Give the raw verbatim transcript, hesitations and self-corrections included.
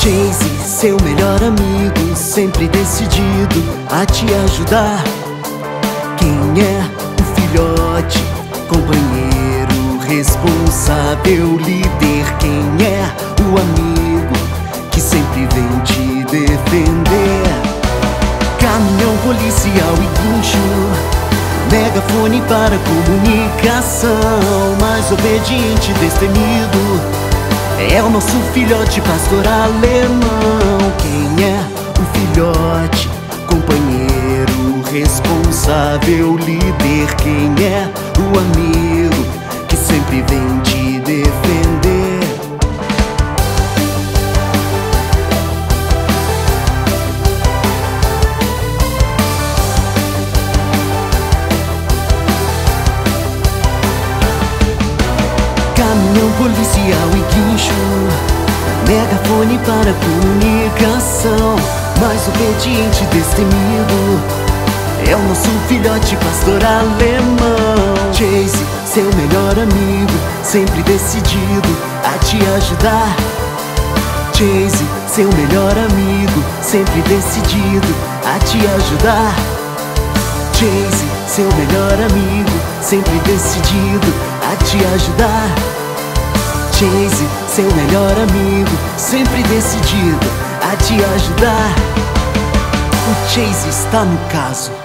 Chase, seu melhor amigo, sempre decidido a te ajudar. Quem é o filhote, companheiro, responsável, líder? Quem é o amigo que sempre vem te defender? Caminhão policial e guincho, megafone para comunicação, mais obediente, destemido, é o nosso filhote pastor alemão. Quem é o filhote, companheiro, responsável, líder? Quem é o amigo que sempre vem te defender? Caminhão policial e guincho, megafone para comunicação, mais obediente, destemido, é o nosso filhote pastor alemão. Chase, seu melhor amigo, sempre decidido a te ajudar. Chase, seu melhor amigo, sempre decidido a te ajudar. Chase, seu melhor amigo, sempre decidido a te ajudar. Chase, seu melhor amigo, sempre decidido a te ajudar. O Chase está no caso.